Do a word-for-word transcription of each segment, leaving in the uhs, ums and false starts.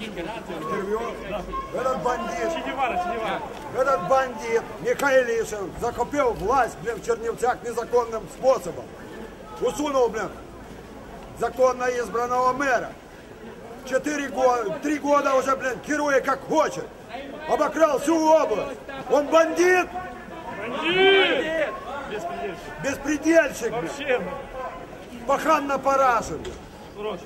интервью. Этот бандит, Че Гевара, Че Гевара. этот бандит Михайлишин захопил власть, блин, в Чернівцях незаконным способом. Усунул, блин, законно избранного мэра. Четыре года, три года уже, блин, керуя как хочет. Обокрал всю область. Он бандит? Бандит! Беспредельщик. Беспредельщик, блин. Вообще. Пахан на параше, блин. Срочно.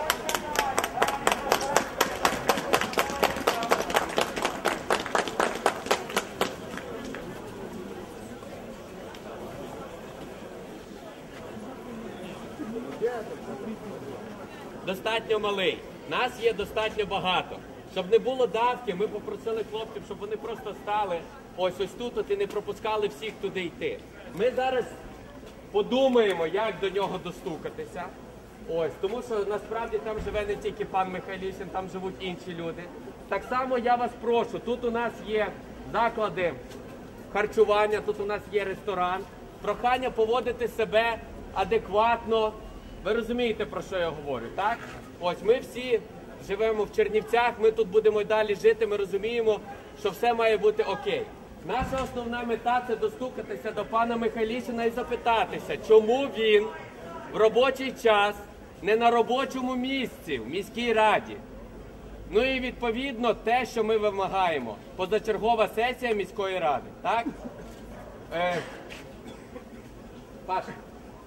Достатньо малий. Нас є достатньо багато. Щоб не було давки, ми попросили хлопців, щоб вони просто стали ось ось тут от і не пропускали всіх туди йти. Ми зараз подумаємо, як до нього достукатися. Ось, тому що насправді там живе не тільки пан Михайлішин, там живуть інші люди. Так само я вас прошу, тут у нас є заклади харчування, тут у нас є ресторан. Прохання поводити себе адекватно. Ви розумієте, про що я говорю, так? Ось, ми всі живемо в Чернівцях, ми тут будемо й далі жити, ми розуміємо, що все має бути окей. Наша основна мета – це достукатися до пана Михайлішина і запитатися, чому він в робочий час не на робочому місці в міській раді. Ну і відповідно те, що ми вимагаємо. Позачергова сесія міської ради, так? Е... Паша,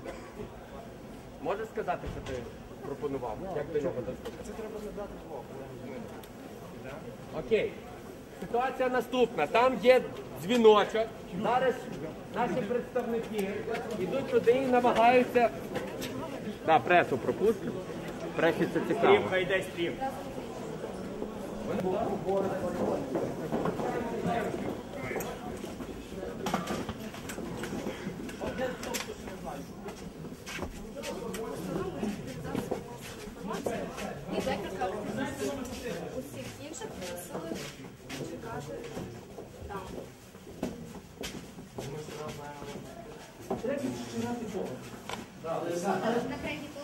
можеш сказати, що ти пропонував? Як до нього доступити? Це треба надати блок. Окей. Ситуація наступна. Там є дзвіночок. Зараз наші представники йдуть туди і намагаються... Так, пресу пропустимо. Пресі це цікаво. Стрім, хай йде стрім. І декілька усіх інших просили чекати там. На кредиту.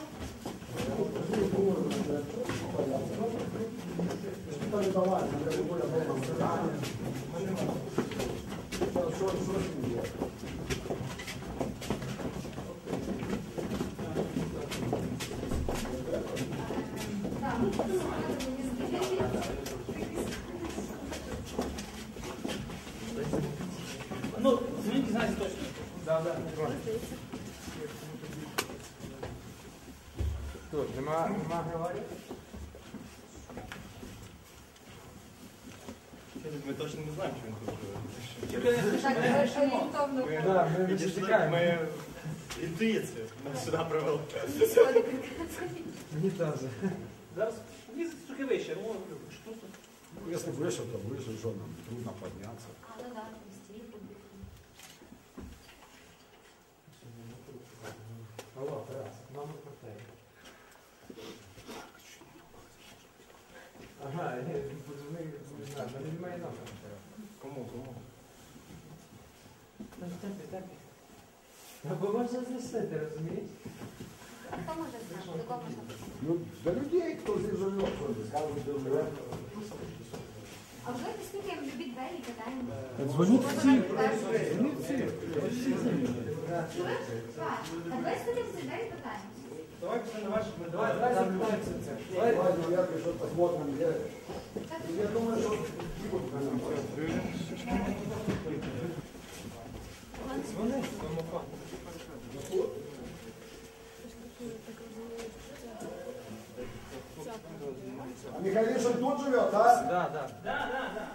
Ну, звоните, знаете точно. Да, да. Що, нема, нема говорити? Ми точно не знаємо, що він тут живе. Так, орієнтовно. Да, ми вже чекаємо. Ми інтуїцію нас сюди привели. Мені теж. Зараз ні, трохи вище. Ну, що тут? Ну, если выше, то выше, что нам трудно подняться. А, ну да, стільки. Алло, Тарас, мама квартирі. Ага, ні, подзвони, не знаю, мене немає номера. Кому, кому? Терпі, терпі. Бо можна знести, ти розумієш? А хто може знати, до кого можна писати? Ну, для людей, кто здесь живет, кто здесь, скажут, что живет. А вже стільки любить двері, питаємо. Дзвоніть всі. Дзвоніть всі. Чуєш? Так. А давай сходимо всі двері, питаємо. Давай пішли на ваш. Давай, давай запитаємося це. Давай, наверное, что-то посмотрим, где. Я думаю, что будут на нам. А Михайлишин тут живет, а? Да, да. Да, да, да.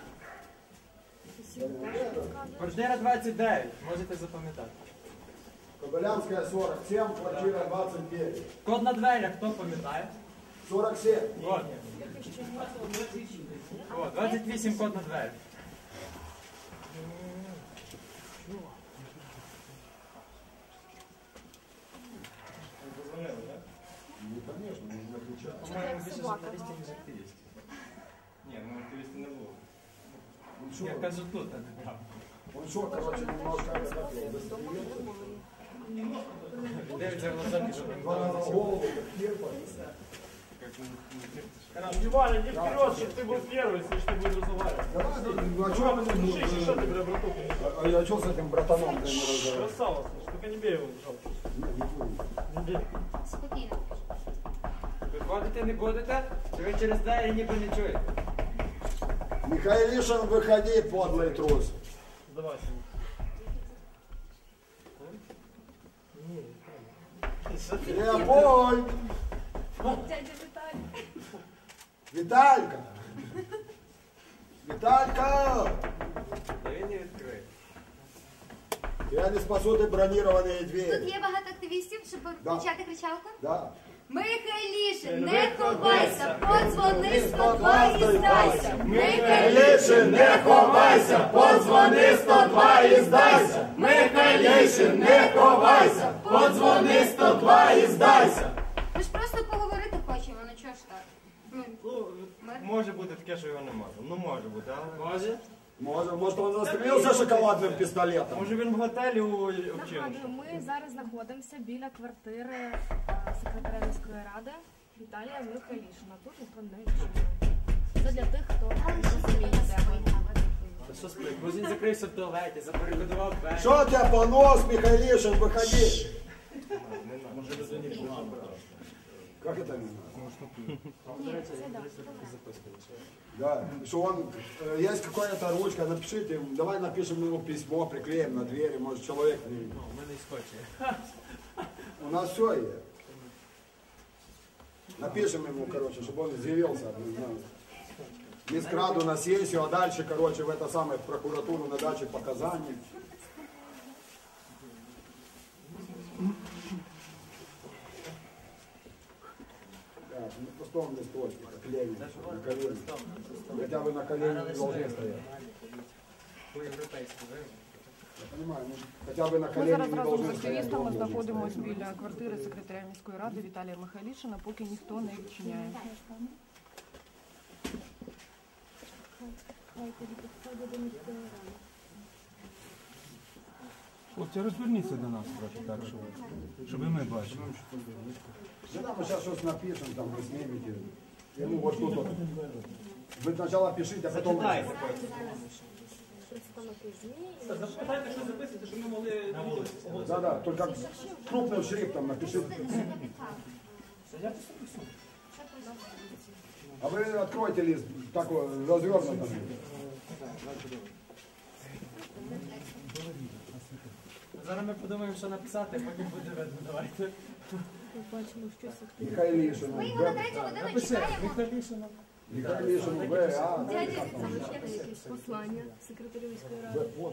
Квартира двадцять дев'ять, можете запам'ятати. Кобылянская сорок семь, квартира двадцать девять. Код на дверях, хто пам'ятає? сорок семь. Вот. Вот, двадцять вісім код на дверях. Позвонили, так? Ну, конечно, нужно отвечать. По-моєму, більше журналістів, ніж активістів. Ні, ну активістів не було. Он что, Я кажу тут, а не там. он что, короче, немножко как его, Дивіться в глаза, Два на голову, как кирпа. Ваня, не вперед, чтобы ты был первый, если ты будешь разговаривать. Ну а что мы не Слушай, будем? что ты, бля, братуха? А я что с этим братаном не разговариваю? Красава, слушай, только не бей его, пожалуйста. Не бей. Спокійно. Виходити не будете? Чи ви через двері ніби не чуєте? Михайлишин, выходи, подлый трус. Давай, Сима. Леопольд! Дядя Віталій. Виталька! Виталька! Та він не відкриє. Я не спасу ты бронированные Тут двери. є багато активістів, щоб Да. включати кричалку. Да. Михайлішин, не ховайся, подзвони сто два і здайся. Михайлишин, не ховайся, подзвони сто два і здайся. Михайлишин, не ховайся, подзвони сто два і здайся. Ми ж просто поговорити хочемо, ну чого ж так? Ну, Ну, ми- може бути таке, що його немає. Ну може бути, але. Може? Может, может он застрелился шоколадным пистолетом? Може він в готелі у обчинку. Нагадую, ми зараз знаходимося біля квартири е, секретаря міської ради Віталія Михайлішина. Тут ніхто не відчиняє. Це для тих, хто не розуміє, де ми. Та що спить? Може він закрився в туалеті, забарикадував двері. Что у тебя понос, Михайлишин, выходи. Как это не знаю? Да, что он, э, есть какая-то ручка, напишите, давай напишем ему письмо, приклеим на двери, может человек не... У мене скотчі. У нас все есть. Напишем ему, короче, чтобы он заявился, не знаю, Мискраду на сессию, а дальше, короче, в это самое, в прокуратуру на даче показаний. Так, на пустом листочке, как Ленин, на колени. Хотя бы на колени не должны стоять. По-європейськи, ви? Я понимаю, ну, хотя бы на Ми колени зараз не разом з должны стоять. активістами должны знаходимося стоять. біля квартири секретаря міської ради Віталія Михайлішина, поки ніхто не відчиняє. Хлопці, розверніться до нас трохи так, щоб, щоб і ми бачили. Да, там мы сейчас что-то напишем, там вы снимете. Ему вот тут вот. Вы сначала пишите, а потом... Читайте. Запитайте, що записувати, щоб ми могли відео. Да, да, только крупным шрифтом напишите. А вы откройте лист, так вот, развернуто. Зараз ми подумаємо, що написати, потім буде видно. Давайте. Михайлишин, Ми його на третю годину чекаємо. Михайлішина. Михайлишин, В, А, Дядя Якісь послання секретарю міської ради. В, вот.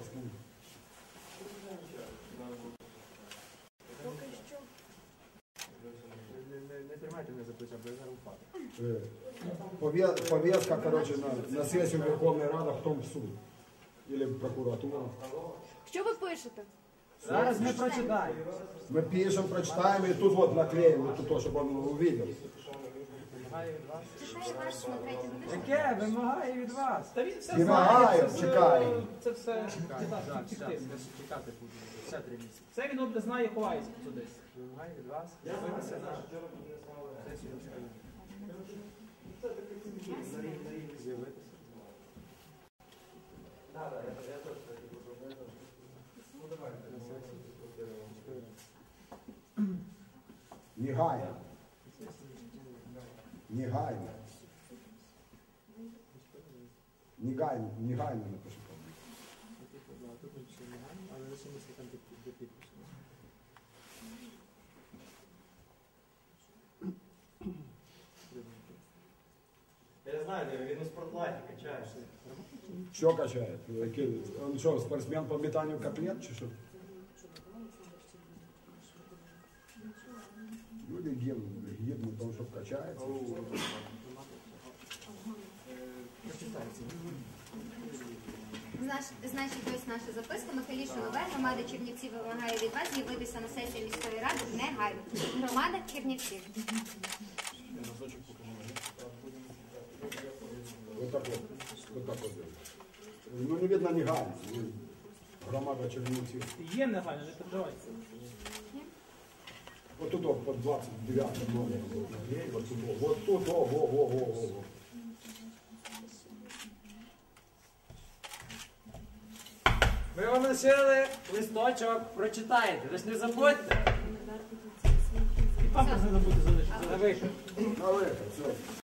Не тримайте мене за плеча, бо я зараз впаду. Э, пове- Повестка, короче, на, на сессию Верховной Рады, а потом в суд. Или в прокуратуру. Що ви пишете? Зараз ми прочитаємо. Мы пишем, прочитаем, и тут вот наклеим, вот тут, чтобы он увидел. Вимагаю від вас. чекає вас на третю годину. Яке? Вимагаю від вас. Та він все Вимагаю, знає, це все- чекаю. Це все Так, так, втікти. так, чекати буду. Ще три місяці. Це він обде знає, ховається тут десь. Вимагаю від вас. З'явитися на сесію міської ради. З'явитися. Негайно. Негайно. Негайно, негайно напишу. Тут ще негайно, але лише місце там де де підпис. Я знаю, де він у спортлайфі качає. Что качает? Какие- Он что, спортсмен по метанию котлет, чи что? Люди гибнут, гибнут, потому что качается. Знаш- Значить, ось наша записка. Михайлішин Олег, громада Чернівців вимагає від вас з'явитися на сесію міської ради негайно. Громада Чернівців. Вот так вот. Вот так вот. Ну, не видно негайно. Ну, громада Чернівців. Є негайно, не переживайте. Вот тут, вот, под двадцать девятым номером. Вот тут, вот тут, о, во, во, во, во, во. Ми вам лишили листочок, прочитаєте. Ви ж не забудьте. І памперс не забудьте залишити. На вихід. На вихід, все.